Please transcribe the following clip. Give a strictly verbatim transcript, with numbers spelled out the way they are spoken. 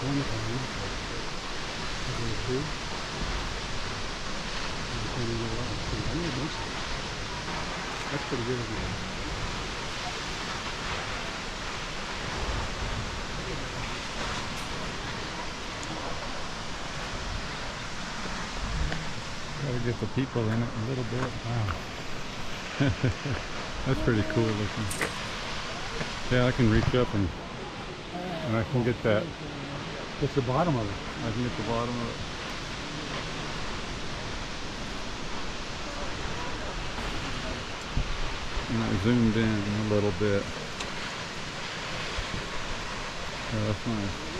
one time. Okay, two. And twenty year old. I need most of it. That's pretty good, isn't it? Gotta get the people in it a little bit. Wow. That's pretty cool looking. Yeah, I can reach up and and I can get that. It's the bottom of it. I can get the bottom of it. And I zoomed in a little bit. Yeah, that's nice.